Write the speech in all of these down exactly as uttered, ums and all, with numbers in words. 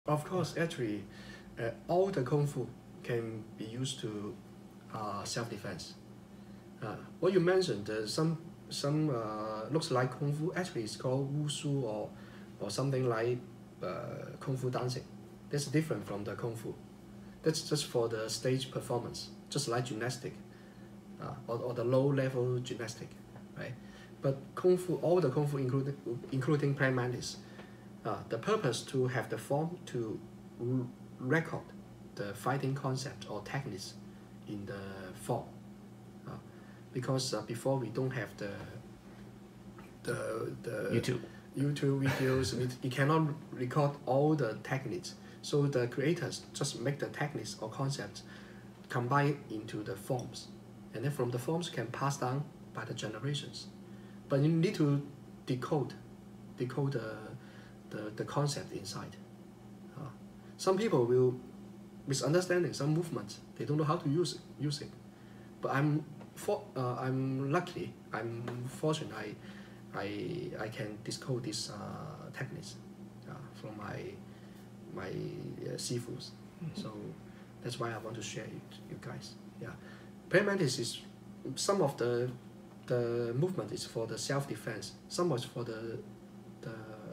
Of course, actually, uh, all the kung fu can be used to uh, self-defense. Uh, what you mentioned, uh, some some uh, looks like kung fu. Actually, it's called wushu or or something like uh, kung fu dancing. That's different from the kung fu. That's just for the stage performance, just like gymnastic, uh, or, or the low-level gymnastic, right? But kung fu, all the kung fu, including including praying mantis, uh, the purpose to have the form to record the fighting concept or techniques in the form, uh, because uh, before we don't have the the the YouTube YouTube videos, it, it cannot record all the techniques. So the creators just make the techniques or concepts combine into the forms, and then from the forms can pass down by the generations. But you need to decode, decode the the, the concept inside. Uh, some people will misunderstanding some movements. They don't know how to use it, use it. But I'm for uh, I'm lucky. I'm fortunate. I I I can decode these uh, techniques uh, from my my uh, sifus. Mm-hmm. So that's why I want to share it you guys. Yeah, praying mantis is some of the the movement is for the self defense. Some is for the the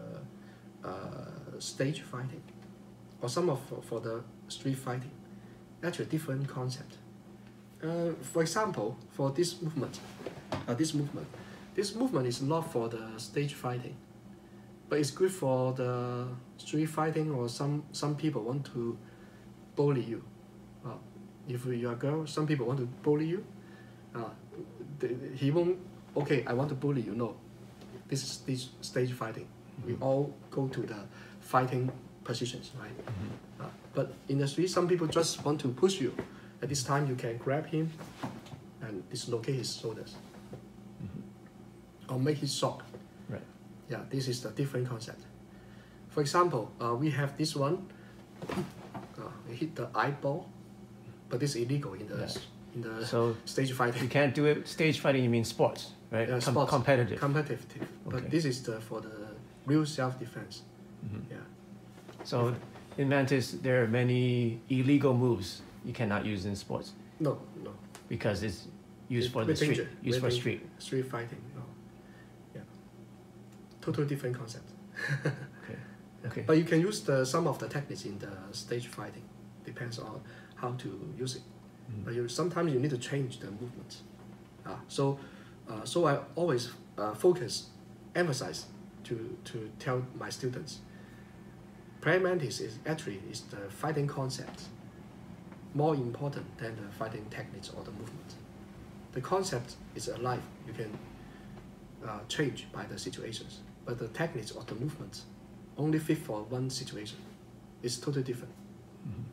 uh, stage fighting, or some of for, for the street fighting. Actually, different concept. Uh, for example, for this movement, uh, this movement, this movement is not for the stage fighting, but it's good for the street fighting, or some some people want to bully you. Uh, if you are a girl, some people want to bully you. Uh, the, he won't. Okay, I want to bully you. No, this is this stage fighting. Mm-hmm. We all go to the fighting positions, right? Mm-hmm. uh, but in the street, some people just want to push you. At this time, you can grab him and dislocate his shoulders, mm-hmm. or make his shock. Right. Yeah, this is the different concept. For example, uh, we have this one. Uh, we hit the eyeball, but this is illegal in the yeah. in the so stage fighting. You can't do it. Stage fighting, you mean sports, right? Yeah, Com sports, competitive. Competitive. Okay. But this is the for the real self-defense. Mm-hmm. Yeah. So different. In Mantis, there are many illegal moves you cannot use in sports. No, no. Because it's used it, for the street. Danger. Used for danger. street. Street fighting. No. Yeah. Totally different concept. Okay. Okay. But you can use the some of the techniques in the stage fighting. Depends on how to use it. Mm. But you sometimes you need to change the movement. Uh, so, uh, so I always uh, focus, emphasize to to tell my students. Praying mantis is actually is the fighting concept more important than the fighting techniques or the movement. The concept is alive. You can uh, change by the situations, but the techniques or the movements only fit for one situation. It's totally different. Mm-hmm.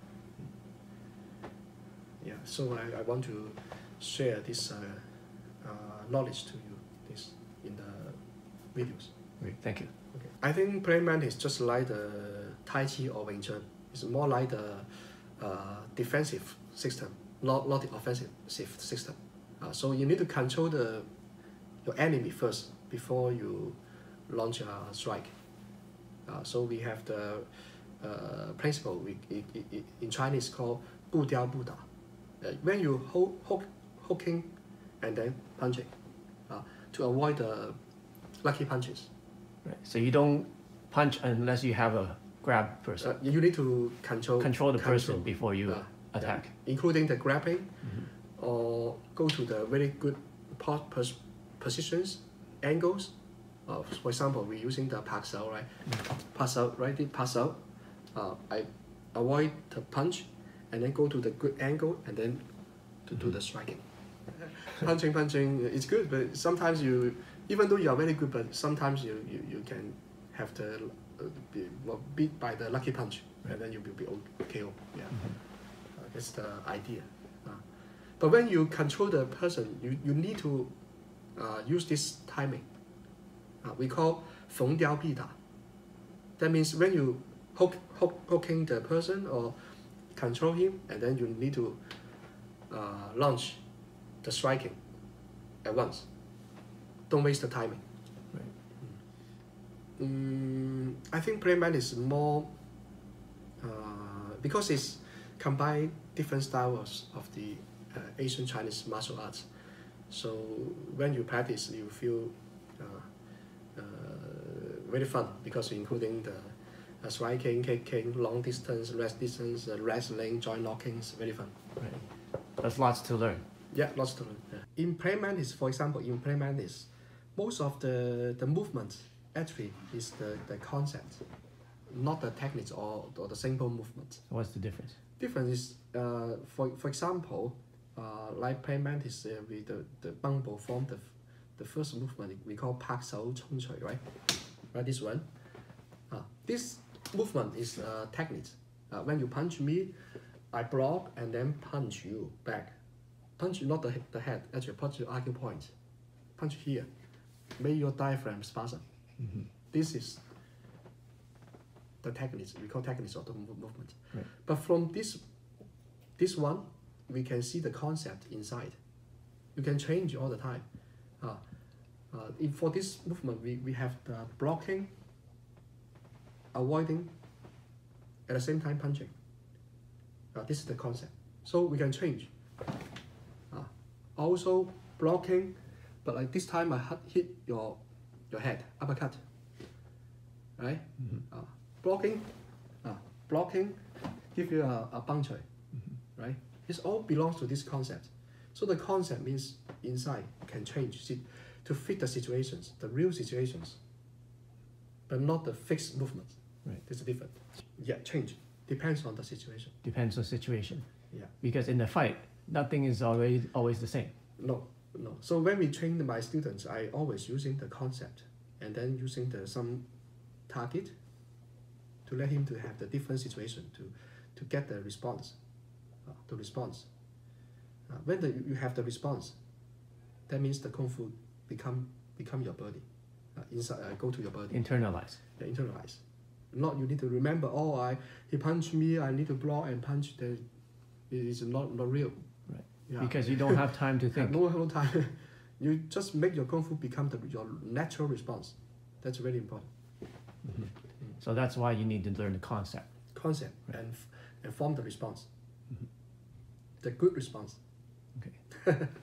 Yeah, so I, I want to share this uh, uh, knowledge to you this in the videos. Great, thank you. Okay. I think praying mantis is just like the Tai Chi or Wing Chun. It's more like the uh, defensive system, not, not the offensive system. Uh, so you need to control the your enemy first before you launch a strike. Uh, so we have the uh, principle we, it, it, in Chinese called 不雕不打. Uh, when you hook, hook, hooking and then punching, uh, to avoid the lucky punches. Right. So you don't punch unless you have a grab person. Uh, you need to control control the control, person before you uh, attack. Yeah, including the grabbing, mm-hmm. or go to the very good pos positions, angles. Uh, for example, we're using the pass out, right? Mm-hmm. Pass out, right? Pass out. Uh, I avoid the punch, and then go to the good angle, and then to mm-hmm. do the striking. punching, punching, it's good, but sometimes you, even though you are very good, but sometimes you, you, you can have the uh, be well, beat by the lucky punch, right. And then you will be K O. Yeah, mm-hmm. uh, that's the idea. Uh, but when you control the person, you, you need to uh, use this timing. Uh, we call 逢雕必打. That means when you hook, hook hooking the person or control him, and then you need to uh, launch the striking at once. Don't waste the timing. Right. Mm, I think praying mantis is more because it's combine different styles of the uh, Asian Chinese martial arts. So when you practice, you feel uh, uh, very fun because including the uh, striking, kicking, long distance, rest distance, uh, wrestling, joint lockings, very fun. Right. There's lots to learn. Yeah, lots to learn. Yeah. In plain mantis, for example, in plain mantis, most of the, the movement actually is the, the concept, not the techniques or, or the simple movement. So what's the difference? Difference is, uh, for, for example, uh, like plain mantis, uh, with the, the bumble form, the, the first movement we call Pak Shou Chong Chui, right? Right, this one. Uh, this movement is uh, techniques. Uh, when you punch me, I block and then punch you back. Punch not the, the head, actually punch your arcing point. Punch here. Make your diaphragm spasm. Mm-hmm. This is the techniques, we call techniques of the movement. Right. But from this, this one, we can see the concept inside. You can change all the time. Uh, uh, if for this movement, we, we have the blocking, avoiding, at the same time punching. Uh, this is the concept. So we can change. Uh, also blocking, but like this time I hit your, your head, uppercut. Right? Mm-hmm. Uh, blocking, uh, blocking, give you a, a puncture. Mm-hmm. Right? This all belongs to this concept. So the concept means inside can change see, to fit the situations, the real situations, but not the fixed movement. Right. There's a difference. Yeah, change. Depends on the situation. Depends on situation. Yeah. Because in the fight, nothing is always always the same. No, no. So when we train my students, I always using the concept and then using the some target to let him to have the different situation to, to get the response, uh, the response. Uh, when the, you have the response, that means the kung fu become become your body, uh, inside uh, go to your body. Internalize. Yeah, internalize. Not you need to remember. Oh, I he punched me. I need to block and punch. The it is not not real. Right. Yeah. Because you don't have time to think. No, no time. You just make your kung fu become the, your natural response. That's very important. Mm-hmm. So that's why you need to learn the concept. Concept Right. and and form the response. Mm-hmm. The good response. Okay.